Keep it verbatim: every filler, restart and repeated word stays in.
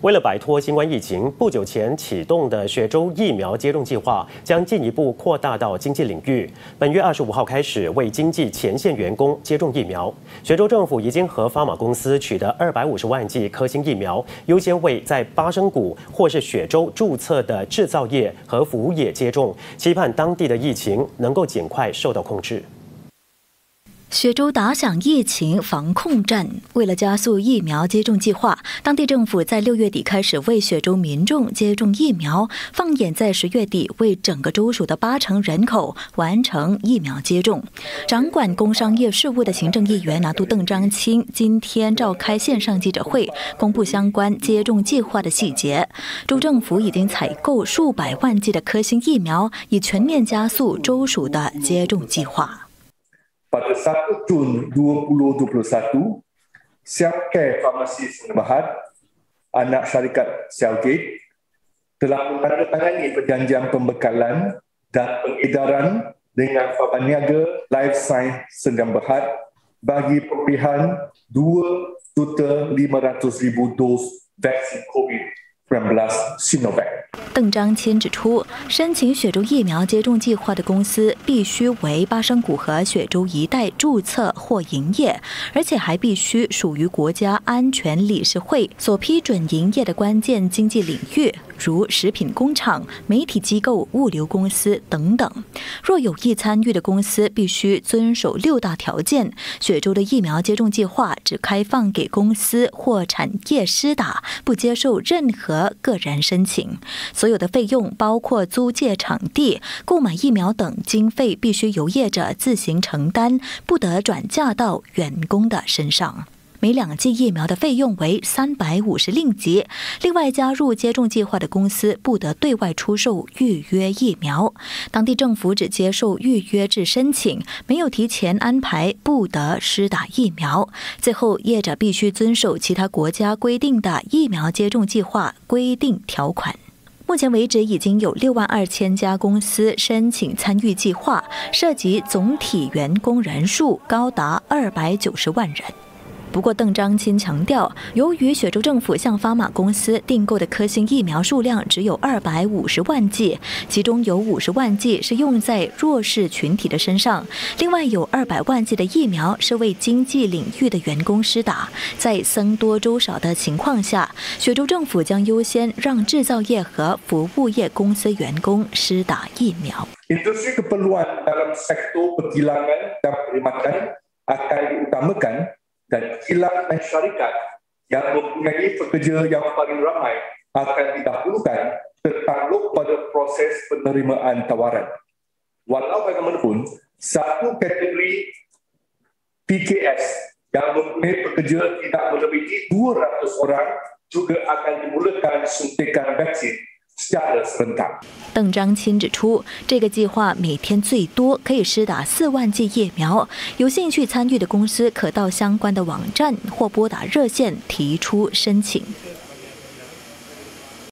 为了摆脱新冠疫情，不久前启动的雪州疫苗接种计划将进一步扩大到经济领域。本月二十五号开始，为经济前线员工接种疫苗。雪州政府已经和发马公司取得二百五十万剂科兴疫苗，优先为在巴生谷或是雪州注册的制造业和服务业接种，期盼当地的疫情能够尽快受到控制。 雪州打响疫情防控战，为了加速疫苗接种计划，当地政府在六月底开始为雪州民众接种疫苗，放眼在十月底为整个州属的八成人口完成疫苗接种。掌管工商业事务的行政议员拿督邓章清今天召开线上记者会，公布相关接种计划的细节。州政府已经采购数百万剂的科兴疫苗，以全面加速州属的接种计划。 Pada satu Jun dua ribu dua puluh satu, Siapcare Farmasi Sdn Bhd, anak syarikat Sialgate, telah menandatangani perjanjian pembekalan dan pengedaran dengan Pembaniaga Life Science Sdn Bhd bagi pemberian dua juta lima ratus ribu dos vaksin COVID 十九 Sinovac。 邓章清指出，申请雪州疫苗接种计划的公司必须为巴生谷和雪州一带注册或营业，而且还必须属于国家安全理事会所批准营业的关键经济领域，如食品工厂、媒体机构、物流公司等等。若有意参与的公司，必须遵守六大条件。雪州的疫苗接种计划只开放给公司或产业施打，不接受任何个人申请。 所有的费用，包括租借场地、购买疫苗等经费，必须由业者自行承担，不得转嫁到员工的身上。 每两剂疫苗的费用为三百五十令吉。另外，加入接种计划的公司不得对外出售预约疫苗。当地政府只接受预约制申请，没有提前安排，不得施打疫苗。最后，业者必须遵守其他国家规定的疫苗接种计划规定条款。 目前为止，已经有六万二千家公司申请参与计划，涉及总体员工人数高达二百九十万人。 不过，邓章清强调，由于雪州政府向发马公司订购的科兴疫苗数量只有二百五十万剂，其中有五十万剂是用在弱势群体的身上，另外有二百万剂的疫苗是为经济领域的员工施打。在僧多粥少的情况下，雪州政府将优先让制造业和服务业公司员工施打疫苗。 Industri keperluan dalam sektor perkilangan dan perkhidmatan akan diutamakan. Dan kilang dan syarikat yang mempunyai pekerja yang paling ramai akan didahulukan tertakluk pada proses penerimaan tawaran. Walau bagaimanapun, satu kategori P K S yang mempunyai pekerja tidak melebihi dua ratus orang juga akan dimulakan suntikan vaksin. 邓章清指出，这个计划每天最多可以施打四万剂疫苗。有兴趣参与的公司可到相关的网站或拨打热线提出申请。